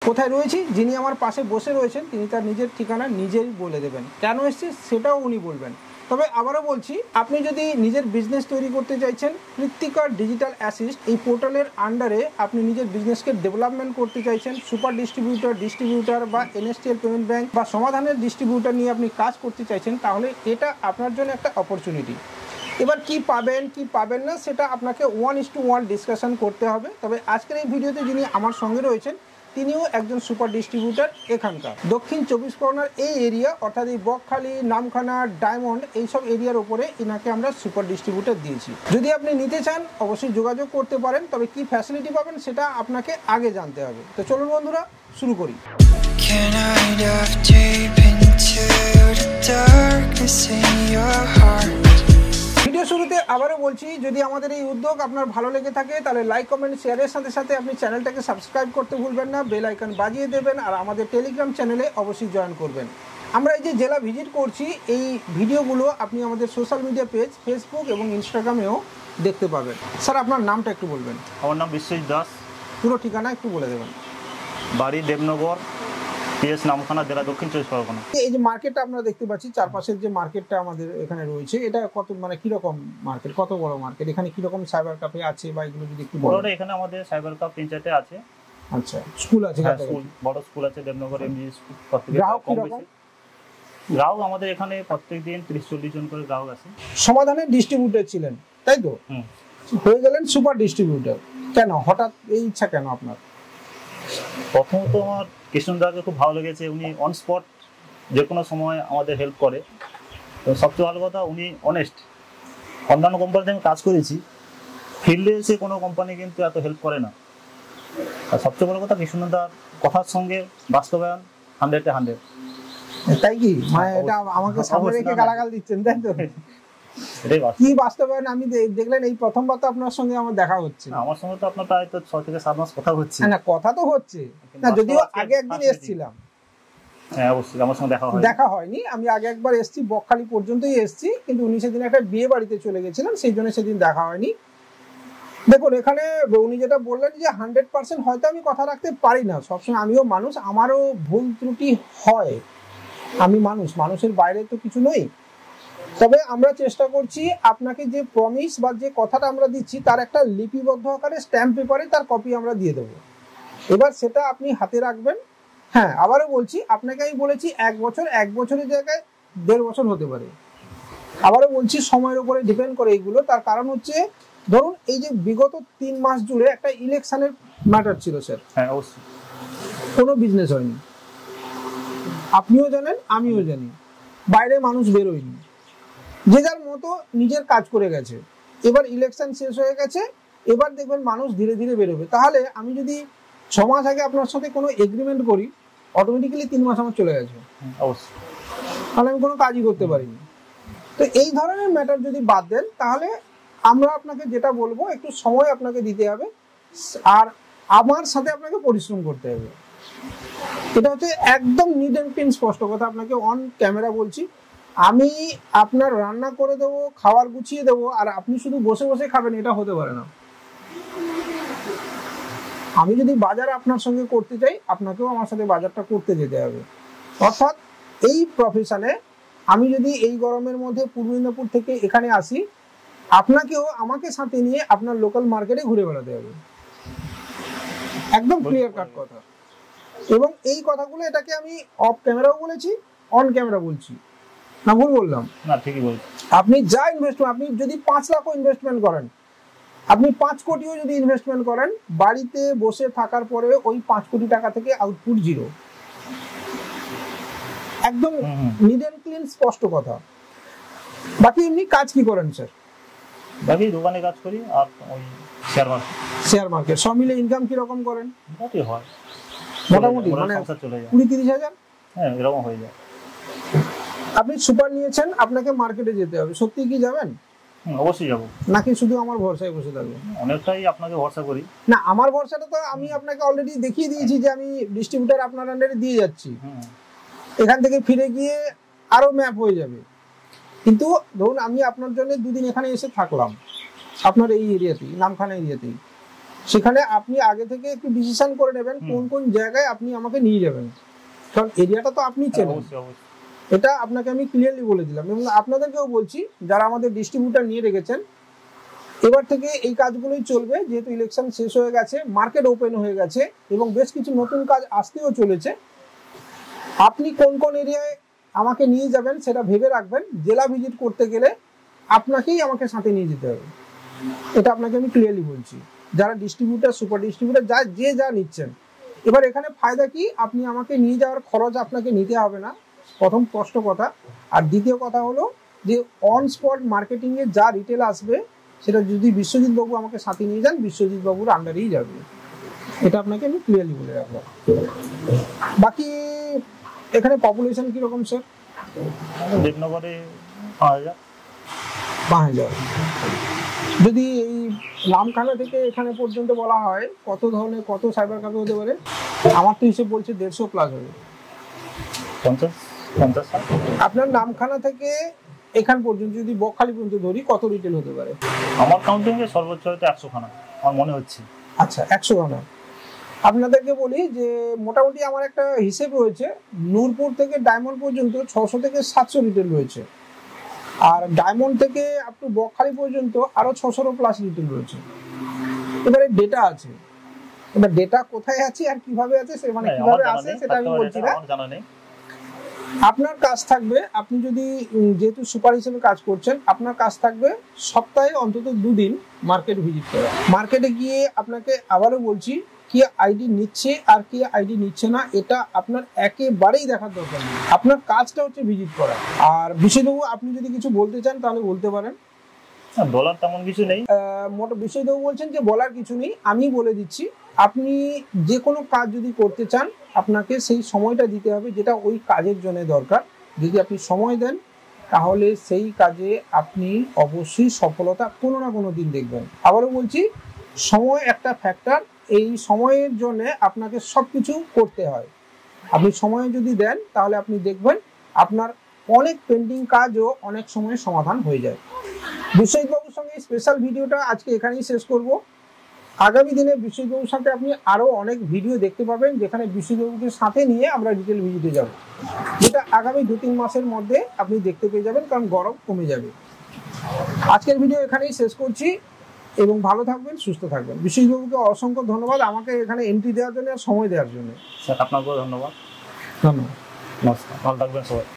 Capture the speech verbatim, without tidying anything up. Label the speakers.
Speaker 1: কোথায় রয়েছি, যিনি আমার পাশে বসে রয়েছেন তিনি তার নিজের ঠিকানা নিজেই বলে দেবেন, কেন এসছে সেটাও উনি বলবেন। তবে আবারও বলছি, আপনি যদি নিজের বিজনেস তৈরি করতে চাইছেন, কৃত্তিকা ডিজিটাল অ্যাসিস্ট এই পোর্টালের আন্ডারে আপনি নিজের বিজনেসকে ডেভেলপমেন্ট করতে চাইছেন, সুপার ডিস্ট্রিবিউটর ডিস্ট্রিবিউটর বা এনএসটিএল পেমেন্ট ব্যাংক বা সমাধানের ডিস্ট্রিবিউটর নিয়ে আপনি কাজ করতে চাইছেন, তাহলে এটা আপনার জন্য একটা অপরচুনিটি। এবার কি পাবেন কি পাবেন না সেটা আপনাকে one is to one discussion করতে হবে। তবে আজকের এই ভিডিওতে যিনি আমার সঙ্গে রয়েছেন তিনিও একজন সুপার ডিস্ট্রিবিউটর এখানকার দক্ষিণ চব্বিশ পরগনার এই এরিয়া অর্থাৎ এই বকখালি, নামখানা, ডায়মন্ড এইসব এরিয়ার উপরে এনাকে আমরা সুপার ডিস্ট্রিবিউটর দিয়েছি। যদি আপনি নিতে চান অবশ্যই যোগাযোগ করতে পারেন, তবে কি ফ্যাসিলিটি পাবেন সেটা আপনাকে আগে জানতে হবে। তো চলুন বন্ধুরা শুরু করি। ভিডিও শুরুতে আবারও বলছি, যদি আমাদের এই উদ্যোগ আপনার ভালো লেগে থাকে তাহলে লাইক কমেন্ট শেয়ারের সাথে সাথে আপনি চ্যানেলটাকে সাবস্ক্রাইব করতে ভুলবেন না, বেল আইকন বাজিয়ে দেবেন আর আমাদের টেলিগ্রাম চ্যানেলে অবশ্যই জয়েন করবেন। আমরা এই যে জেলা ভিজিট করছি এই ভিডিওগুলো আপনি আমাদের সোশ্যাল মিডিয়া পেজ ফেসবুক এবং ইনস্টাগ্রামেও দেখতে পাবেন। স্যার আপনার নামটা একটু বলবেন।
Speaker 2: আমার নাম বিশ্বজিৎ দাস।
Speaker 1: পুরো ঠিকানা একটু বলে দেবেন।
Speaker 2: বাড়ি দেবনগর, পিএস নামখানা, জেলা দক্ষিণ চব্বিশ পরগনা।
Speaker 1: এই যে মার্কেটটা আমরা দেখতে পাচ্ছি, চারপাশের যে মার্কেটটা আমাদের এখানে রয়েছে, এটা কত মানে কিরকম মার্কেট, কত বড় মার্কেট, এখানে কিরকম সাইবার ক্যাফে আছে বা এগুলো যদি একটু বলেন।
Speaker 2: এখানে আমাদের সাইবার ক্যাফে তিন চারটে আছে।
Speaker 1: আচ্ছা, স্কুল আছে?
Speaker 2: স্কুল, বড় স্কুল আছে দেবনগর এমজি স্কুল।
Speaker 1: গ্রাহক কিরকম?
Speaker 2: গ্রাহক আমাদের এখানে প্রত্যেকদিন ত্রিশ চল্লিশ জন করে গ্রাহক আছে।
Speaker 1: সমাধানের ডিস্ট্রিবিউটর ছিলেন তাই তো, হয়ে গেলেন সুপার ডিস্ট্রিবিউটর, কেন হঠাৎ এই ইচ্ছা কেন আপনার?
Speaker 2: প্রথমত আমার কৃষ্ণদাকে খুব ভালো লেগেছে, উনি অন স্পট যে কোনো সময় আমাদের হেল্প করে। তো সবচেয়ে ভালো কথা উনি অনেস্ট। অন্যান্য কোম্পানিতে আমি কাজ করেছি, ফিল্ডে এসে কোনো কোম্পানি কিন্তু এত হেল্প করে না। আর সবচেয়ে বড় কথা কৃষ্ণদার কথার সঙ্গে বাস্তবায়ন হান্ড্রেডে হান্ড্রেড।
Speaker 1: তাই কি মানে এটা আমাকে সামনে রেখে গালাগাল দিচ্ছেন তাই তো? কি বাস্তবায়ন? আমি দেখলেন এই প্রথমবার তো আপনার সঙ্গে আমার দেখা হচ্ছে।
Speaker 2: আমার সঙ্গে তো আপনার প্রায় তো ছয় থেকে সাত মাস কথা হচ্ছে।
Speaker 1: না কথা তো হচ্ছে না, যদিও আগে একদিন এসেছিলাম।
Speaker 2: হ্যাঁ অবশ্যই আমার সঙ্গে দেখা হয়।
Speaker 1: দেখা হয়নি, আমি আগে একবার এসেছি, বকখালি পর্যন্তই এসেছি, কিন্তু উনি সেদিন একটা বিয়ে বাড়িতে চলে গেছিলেন, সেই জন্য সেদিন দেখা হয়নি। দেখুন এখানে উনি যেটা বললেন যে হান্ড্রেড পার্সেন্ট হয়তো আমি কথা রাখতে পারি না, সবসময় আমিও মানুষ, আমারও ভুল ত্রুটি হয়, আমি মানুষ, মানুষের বাইরে তো কিছু নই। তবে আমরা চেষ্টা করছি আপনাকে যে প্রমিস বা যে কথাটা আমরা দিচ্ছি তার একটা লিপিবদ্ধ আকারে স্ট্যাম্প পেপারে তার কপি আমরা দিয়ে দেবো। এবার সেটা আপনি হাতে রাখবেন। হ্যাঁ আবারও বলছি, আপনাকে আমি বলেছি এক বছর, এক বছরের জায়গায় দেড় বছর হতে পারে। আবারও বলছি সময়ের উপরে ডিপেন্ড করে এইগুলো, তার কারণ হচ্ছে ধরুন এই যে বিগত তিন মাস জুড়ে একটা ইলেকশনের ম্যাটার ছিল স্যার।
Speaker 2: হ্যাঁ অবশ্যই।
Speaker 1: কোনো বিজনেস হয়নি, আপনিও জানেন আমিও জানি, বাইরে মানুষ বেরোয়নি, যে যার মতো নিজের কাজ করে গেছে। এবার ইলেকশন শেষ হয়ে গেছে, এবার দেখবেন মানুষ ধীরে ধীরে বেরোবে। তাহলে আমি যদি ছ মাস আগে আপনার সাথে কোনো এগ্রিমেন্ট করি, অটোমেটিক্যালি তিন মাস আমার চলে গেছে,
Speaker 2: অবশ্যই,
Speaker 1: তাহলে আমি কোনো কাজই করতে পারিনি। তো এই ধরনের ম্যাটার যদি বাদ দেন তাহলে আমরা আপনাকে যেটা বলবো একটু সময় আপনাকে দিতে হবে আর আমার সাথে আপনাকে পরিশ্রম করতে হবে। এটা হচ্ছে একদম নিট অ্যান্ড ক্লিন স্পষ্ট কথা, আপনাকে অন ক্যামেরা বলছি। আমি আপনার রান্না করে দেবো, খাবার গুছিয়ে দেবো আর আপনি শুধু বসে বসে খাবেন, এটা হতে পারে না। আমি যদি বাজার আপনার সঙ্গে করতে চাই, আপনাকেও আমার সাথে বাজারটা করতে যেতে হবে। অর্থাৎ এই প্রফেশনে আমি যদি এই গরমের মধ্যে পূর্ব মেদিনীপুর থেকে এখানে আসি, আপনাকেও আমাকে সাথে নিয়ে আপনার লোকাল মার্কেটে ঘুরে বেড়াতে হবে, একদম ক্লিয়ার কাট কথা। এবং এই কথাগুলো এটাকে আমি অফ ক্যামেরাও বলেছি, অন ক্যামেরা বলছি, না ভুল বললাম?
Speaker 2: না ঠিকই বলছি। আপনি
Speaker 1: যা ইনভেস্টমেন্ট, আপনি যদি পাঁচ লাখও ইনভেস্টমেন্ট করেন, আপনি পাঁচ কোটিও যদি ইনভেস্টমেন্ট করেন, বাড়িতে বসে থাকার পরে ওই পাঁচ কোটি টাকা থেকে আউটপুট জিরো। একদম নিট অ্যান্ড ক্লিন স্পষ্ট কথা। বাকি এমনি কাজ কি করেন স্যার?
Speaker 2: বাকি দোকানে কাজ করি আর ওই শেয়ার মার্কেট।
Speaker 1: শেয়ার মার্কেট সব মিলে ইনকাম কি রকম করেন?
Speaker 2: মোটামুটি হয়,
Speaker 1: মোটামুটি মানে
Speaker 2: চলে যায়
Speaker 1: কুড়ি তিরিশ হাজার।
Speaker 2: হ্যাঁ এরকম হয়ে যায়।
Speaker 1: আপনি সুপার নিয়েছেন, আপনাকে মার্কেটে যেতে হবে, সত্যি কি যাবেন?
Speaker 2: অবশ্যই যাবো।
Speaker 1: নাকি শুধু আমার ভরসায় বসে থাকবেন?
Speaker 2: অনেকটাই আপনাকে ভরসা করি।
Speaker 1: না আমার ভরসাটা তো আমি আপনাকে অলরেডি দেখিয়ে দিয়েছি যে আমি ডিস্ট্রিবিউটর আপনার আন্ডারে দিয়ে যাচ্ছি, এখান থেকে ফিরে গিয়ে আরো ম্যাপ হয়ে যাবে। কিন্তু ধরুন আমি আপনার জন্য দুদিন এখানে এসে থাকলাম, আপনার এই এরিয়াতেই, নামখানা এরিয়াতেই, সেখানে আপনি আগে থেকে একটু ডিসিশন করে নেবেন কোন কোন জায়গায় আপনি আমাকে নিয়ে যাবেন, কারণ এরিয়াটা তো আপনি চেনেন।
Speaker 2: অবশ্যই অবশ্যই
Speaker 1: এটা আপনাকে আমি ক্লিয়ারলি বলে দিলাম, এবং আপনাদেরকেও বলছি যারা আমাদের ডিস্ট্রিবিউটার নিয়ে রেখেছেন, এবার থেকে এই কাজগুলোই চলবে। যেহেতু ইলেকশন শেষ হয়ে গেছে, মার্কেট ওপেন হয়ে গেছে এবং বেশ কিছু নতুন কাজ আসতেও চলেছে। আপনি কোন কোন এরিয়ায় আমাকে নিয়ে যাবেন সেটা ভেবে রাখবেন। জেলা ভিজিট করতে গেলে আপনাকেই আমাকে সাথে নিয়ে যেতে হবে, এটা আপনাকে আমি ক্লিয়ারলি বলছি। যারা ডিস্ট্রিবিউটার, সুপার ডিস্ট্রিবিউটার, যা যে যা নিচ্ছেন, এবার এখানে ফায়দা কি, আপনি আমাকে নিয়ে যাওয়ার খরচ আপনাকে নিতে হবে না, প্রথম স্পষ্ট কথা। আর দ্বিতীয় কথা হলো যে অন স্পট মার্কেটিংয়ে যা রিটেল আসবে সেটা যদি বিশ্বজিৎ বাবু আমাকে সাথে নিয়ে যান, বিশ্বজিৎ বাবুর আন্ডারেই যাবে, এটা আপনাকে আমি ক্লিয়ারলি বলে রাখবো। বাকি এখানে পপুলেশন কিরকম স্যার?
Speaker 2: দেবনগরে পাঁচ হাজার
Speaker 1: পাঁচ হাজার। যদি এই নামখানা থেকে এখানে পর্যন্ত বলা হয় কত ধরনের কত সাইবার ক্যাফে হতে পারে? আমার তো হিসেব বলছে দেড়শো প্লাস হবে।
Speaker 2: পঞ্চাশ পঞ্চাশ
Speaker 1: আপনার নামখানা থেকে এখান পর্যন্ত যদি বকখালি পর্যন্ত ধরি কত রিটেল হতে পারে?
Speaker 2: আমার কাউন্টিং এ সর্বোচ্চ হয়তো একশো খানা আমার মনে হচ্ছে।
Speaker 1: আচ্ছা, একশো খানা। আপনাদেরকে বলি যে মোটামুটি আমার একটা হিসেব রয়েছে, নূরপুর থেকে ডায়মন্ড পর্যন্ত ছশো থেকে সাতশো রিটেল রয়েছে, আর ডায়মন্ড থেকে আপ টু বকখালি পর্যন্ত আরো ছশোরও প্লাস রিটেল রয়েছে। এবারে ডেটা আছে, এবার ডেটা কোথায় আছে আর কিভাবে আছে, সে মানে কিভাবে আসে সেটা আমি বলছি না,
Speaker 2: জানা নেই।
Speaker 1: আপনার কাজ থাকবে, আপনি যদি যেহেতু সুপার হিসেবে কাজ করছেন, আপনার কাজ থাকবে সপ্তাহে অন্তত দুদিন মার্কেট ভিজিট করা। মার্কেটে গিয়ে আপনাকে আবারও বলছি, কি আইডি নিচ্ছে আর কি আইডি নিচ্ছে না এটা আপনার একেবারেই দেখার দরকার নেই। আপনার কাজটা হচ্ছে ভিজিট করা। আর বিশ্বদেবু আপনি যদি কিছু বলতে চান তাহলে বলতে পারেন।
Speaker 2: ডলার তেমন কিছু নেই,
Speaker 1: মোট বিশ্বদেবু বলছেন যে বলার কিছু নেই, আমি বলে দিচ্ছি। আপনি যে কোনো কাজ যদি করতে চান, আপনাকে সেই সময়টা দিতে হবে যেটা ওই কাজের জন্য দরকার। যদি আপনি সময় দেন তাহলে সেই কাজে আপনি অবশ্যই সফলতা কোনো না কোনো দিন দেখবেন। আবারও বলছি, সময় একটা ফ্যাক্টর, এই সময়ের জন্য আপনাকে সব কিছু করতে হয়। আপনি সময় যদি দেন তাহলে আপনি দেখবেন আপনার অনেক পেন্ডিং কাজও অনেক সময় সমাধান হয়ে যায়। বিশ্বজিৎ বাবুর সঙ্গে স্পেশাল ভিডিওটা আজকে এখানেই শেষ করব। আগামী দিনে বিশ্বজিৎ বাবুর সাথে আপনি আরো অনেক ভিডিও দেখতে পাবেন, যেখানে বিশ্বজিৎ বাবুকে সাথে নিয়ে আমরা রিটেল ভিজিটে যাব, যেটা আগামী দু তিন মাসের মধ্যে আপনি দেখতে পেয়ে যাবেন, কারণ গরম কমে যাবে। আজকের ভিডিও এখানেই শেষ করছি এবং ভালো থাকবেন, সুস্থ থাকবেন। বিশ্বজিৎ বাবুকে অসংখ্য ধন্যবাদ আমাকে এখানে এন্ট্রি দেওয়ার জন্য আর সময় দেওয়ার জন্য।
Speaker 2: স্যার আপনাকেও ধন্যবাদ।
Speaker 1: ধন্যবাদ,
Speaker 2: নমস্কার, ভালো থাকবেন সবাই।